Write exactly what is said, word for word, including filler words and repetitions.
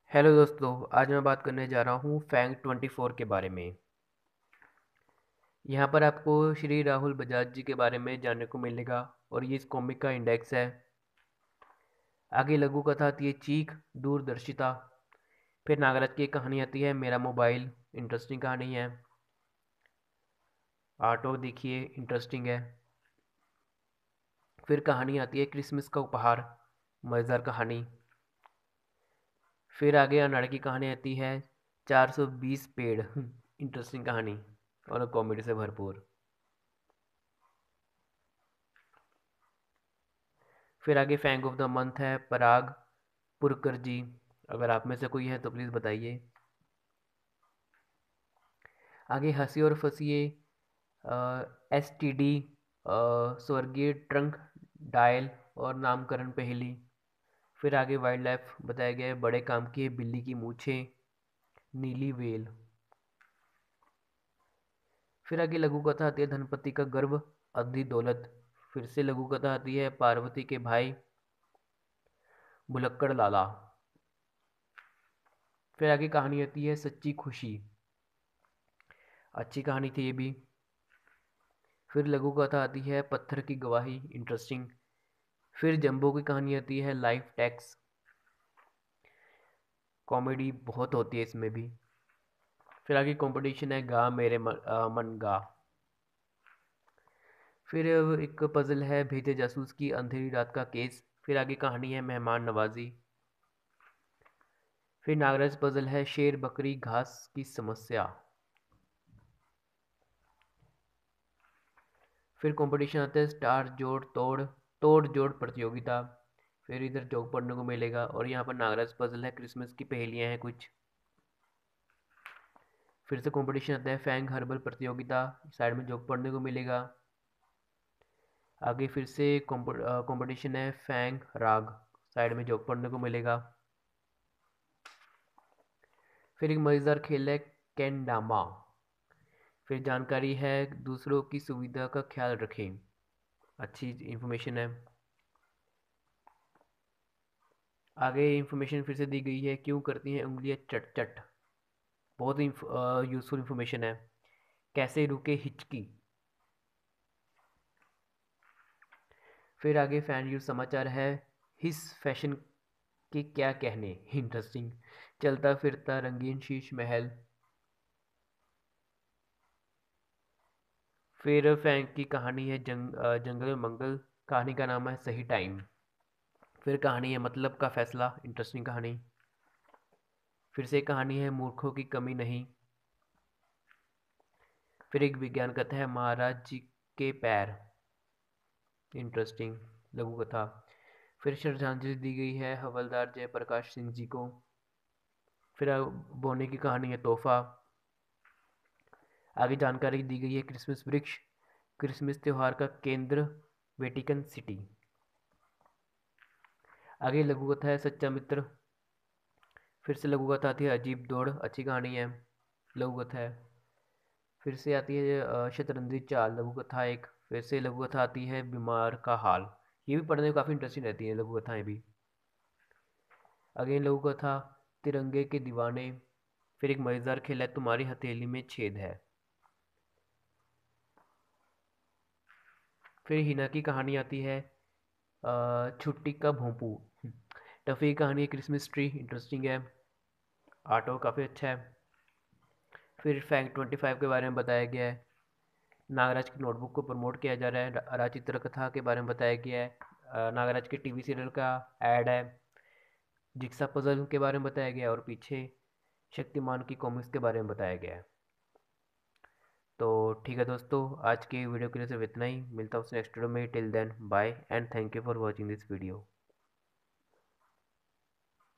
Hello दोस्तों, आज मैं बात करने जा रहा हूँ फैंग ट्वेंटी फोर के बारे में। यहाँ पर आपको श्री राहुल बजाज जी के बारे में जानने को मिलेगा और ये इस कॉमिक का इंडेक्स है। आगे लघु कथा आती है चीख दूरदर्शिता। फिर नागराज की एक कहानी आती है मेरा मोबाइल, इंटरेस्टिंग कहानी है। आर्टवर्क देखिए, इंटरेस्टिंग है। फिर कहानी आती है क्रिसमस का उपहार, मज़ेदार कहानी। फिर आगे अनाड़ की कहानी आती है चार सौ बीस पेड़ इंटरेस्टिंग कहानी और कॉमेडी से भरपूर। फिर आगे फैंग ऑफ द मंथ है पराग पुरकर जी। अगर आप में से कोई है तो प्लीज़ बताइए। आगे हंसी और फंसिए एस टी डी स्वर्गीय ट्रंक डायल और नामकरण पहेली। फिर आगे वाइल्ड लाइफ बताया गया है बड़े काम की है बिल्ली की मूछें, नीली वेल। फिर आगे लघु कथा आती है धनपति का गर्व, अद्धी दौलत। फिर से लघु कथा आती है पार्वती के भाई, भुलक्कड़ लाला। फिर आगे कहानी आती है सच्ची खुशी, अच्छी कहानी थी ये भी। फिर लघु कथा आती है पत्थर की गवाही, इंटरेस्टिंग। फिर जंबो की कहानी आती है लाइफ टैक्स, कॉमेडी बहुत होती है इसमें भी। फिर आगे कंपटीशन है गा मेरे मन, आ, मन गा। फिर एक पजल है भेजे जासूस की अंधेरी रात का केस। फिर आगे कहानी है मेहमान नवाजी। फिर नागराज पजल है शेर बकरी घास की समस्या। फिर कंपटीशन आता है स्टार जोड़ तोड़ तोड़ जोड़ प्रतियोगिता। फिर इधर जोक पढ़ने को मिलेगा और यहाँ पर नागराज पजल है क्रिसमस की पहेलियाँ हैं कुछ। फिर से कंपटीशन आता है फैंग हर्बल प्रतियोगिता, साइड में जोक पढ़ने को मिलेगा। आगे फिर से कंपटीशन है फैंग राग, साइड में जोक पढ़ने को मिलेगा। फिर एक मज़ेदार खेल है कैंडामा। फिर जानकारी है दूसरों की सुविधा का ख्याल रखें, अच्छी इंफॉर्मेशन है। आगे इंफॉर्मेशन फिर से दी गई है क्यों करती हैं उंगलियां चट चट, बहुत ही यूज़फुल इंफॉर्मेशन है। कैसे रुके हिचकी। फिर आगे फैन न्यूज़ समाचार है हिस फैशन के क्या कहने, इंटरेस्टिंग। चलता फिरता रंगीन शीश महल। फिर फैंक की कहानी है जंग अ, जंगल में मंगल, कहानी का नाम है सही टाइम। फिर कहानी है मतलब का फैसला, इंटरेस्टिंग कहानी। फिर से कहानी है मूर्खों की कमी नहीं। फिर एक विज्ञान कथा है महाराज जी के पैर, इंटरेस्टिंग लघु कथा। फिर श्रद्धांजलि दी गई है हवलदार जयप्रकाश सिंह जी को। फिर बोने की कहानी है तोहफा। आगे जानकारी दी गई है क्रिसमस वृक्ष, क्रिसमस त्यौहार का केंद्र वेटिकन सिटी। आगे लघु कथा है सच्चा मित्र। फिर से लघु कथा आती है अजीब दौड़, अच्छी कहानी है, लघु कथा है। फिर से आती है अ, शतरंजी चाल, लघु कथा एक। फिर से लघु कथा आती है बीमार का हाल, ये भी पढ़ने में काफ़ी इंटरेस्टिंग रहती है लघु कथाएं भी। अगेन लघु कथा तिरंगे के दीवाने। फिर एक मज़ेदार खेल है तुम्हारी हथेली में छेद है। फिर हिना की कहानी आती है अ, छुट्टी का भोंपू। टफ़ी की कहानी है क्रिसमस ट्री, इंटरेस्टिंग है। आर्टवर्क काफ़ी अच्छा है। फिर फैंग ट्वेंटी फाइव के बारे में बताया गया है। नागराज की नोटबुक को प्रमोट किया जा रहा है। अरा चित्रकथा के बारे में बताया गया है। अ, नागराज के टीवी सीरियल का एड है। जिक्सा पजल के बारे में बताया गया है और पीछे शक्तिमान की कॉमिक्स के बारे में बताया गया है। तो ठीक है दोस्तों, आज की वीडियो के लिए सिर्फ इतना ही। मिलता हूँ नेक्स्ट वीडियो में। Till then bye and thank you for watching this video.